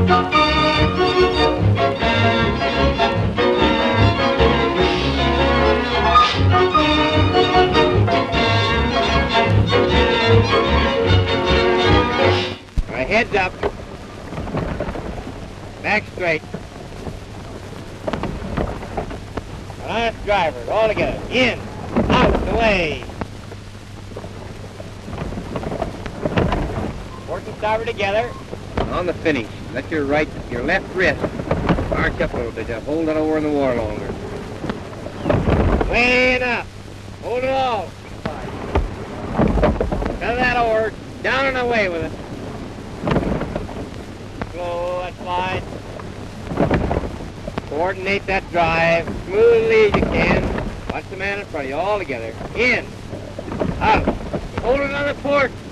Heads up. Back straight. Honest drivers, all together. In, out, away. Port and starboard together. On the finish, let your left wrist arch up a little bit. Just hold that oar in the water longer. Way enough. Hold it all. Cut that oar. Down and away with it. Slow, that's fine. Coordinate that drive smoothly as you can. Watch the man in front of you, all together. In, out. Hold it on the port.